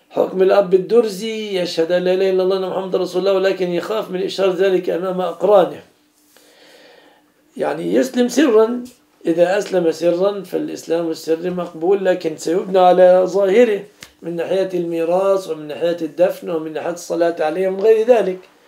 حكم الأب الدرزي يشهد أن لا إله إلا الله أن محمد رسول الله، ولكن يخاف من إشهار ذلك أمام أقرانه. يعني يسلم سرا، إذا أسلم سرا فالإسلام السري مقبول، لكن سيبنى على ظاهره من ناحية الميراث ومن ناحية الدفن ومن ناحية الصلاة عليه ومن غير ذلك.